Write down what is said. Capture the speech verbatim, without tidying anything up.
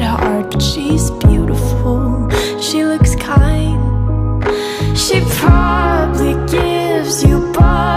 hard, but she's beautiful. She looks kind. She probably gives you butterflies.